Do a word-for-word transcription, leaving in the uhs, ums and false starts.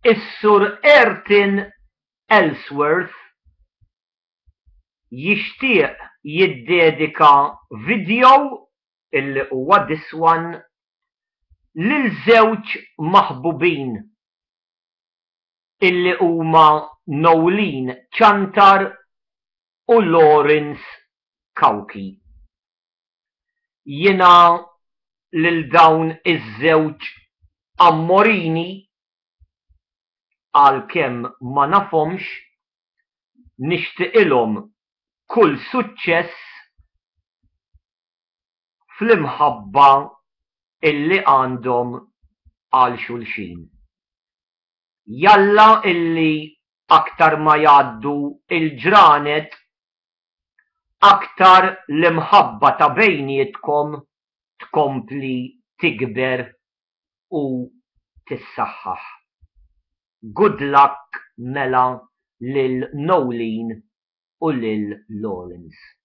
Is-Sur Ayrton Ellsworth jixtieq jiddedika video illi huwa diswan lil żewġ maħbubin illi huma Nolene Ciantar u Cauchi. Jiena lil dawn iż-żewġ ammorini għalkemm ma nafhomx nixtieqilhom kull suċċess fl-imħabba illi għandhom għal xulxin. Jalla illi aktar ma jgħaddu il-ġranet aktar l-imħabba ta' bejnietkom tkompli tikber u tissaħħaħ. Good luck mela lil Nolene u lil Lawrence.